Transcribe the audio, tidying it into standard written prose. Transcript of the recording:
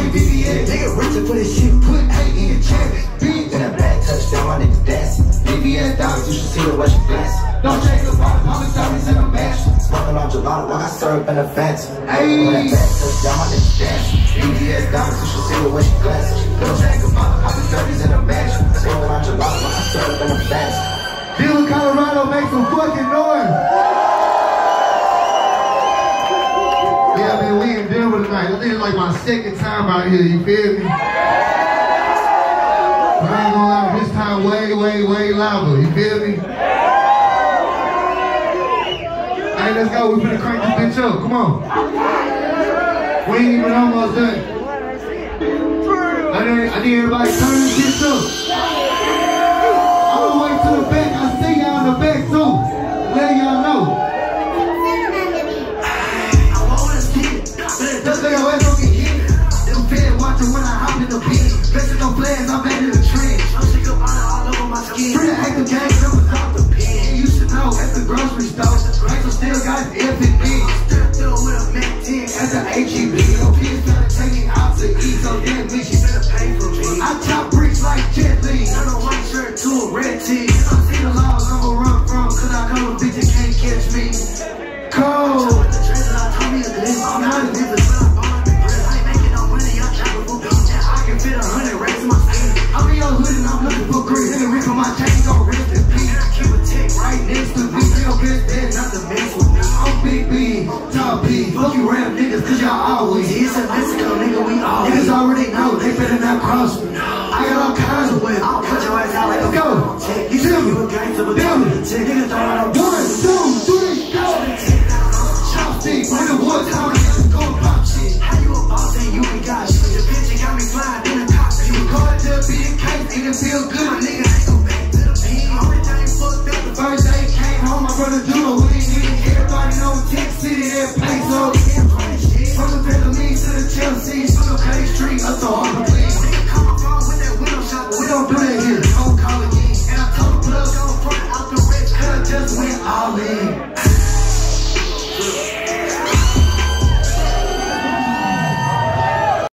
VVS, nigga reaching for this shit, put hate in the chat. Beat in a bad touchdown, my niggas dancing. VVS dollars, you should see the way she glancing. Don't change the ball, all the stories in a match. Smoking on gelato like I syrup in a fancy. Ayy, when that bad touchdown, my niggas dancing. VVS dollars, you should see the way she glancing. Don't change the ball, all the stories in a match. Smoking on gelato like I syrup in a fancy. Dealer Colorado, make some fucking noise. Yeah, man, we in Denver tonight. This is like my second time out here, you feel me? But I ain't gonna lie, this time way louder, you feel me? Hey, let's go, we finna crank this bitch up, come on. We ain't even almost done. I need everybody to turn this bitch up. All the way to the back, I see y'all in the back too. Let y'all know. Just lay your ass on get hit. Them fed watching when I hop in the pit. Blessing no flags, I'm back in the trench. I'm sick of all over my skin. Free to act the game, never stop the pen. You should know at the grocery store. Rachel still got F&B. Still with a Mac 10 at the HEB. Your kids gotta take me out to eat, so damn bitch, you better pay for me. I chop bricks like Jet Li. Turn a white shirt to a red tee. If I see the laws, I'ma run from, cause I call them bitches can't catch me. Cold. I'm not a nigga. I'm in your hood and I'm looking for green. Nigga rip on my chain, gon' rest in peace. Keep a tech right next to me. Real bitch, there's nothing mess with me. I'm Big B, Top B. Fuck you rap niggas, cause y'all always. It's a Mexico, nigga, we all. Niggas already know, they better not cross me. I got all kinds of weapons. I'll cut your ass out like let's go. You feel me? Damn it. 1, 2, 3, go. Chopstick, when the wood town, niggas gon' pop shit. How you a boss and you ain't got shit? The bitch got me flying in the cockpit. You caught to be a case, and it feel good. My nigga ain't gon' back to the pen. Everything fucked up. The first day came home, my brother Juno, we ain't need everybody know Tech City, that Peso. From the Philippines to the Chelsea, from the Clay Street, up to all the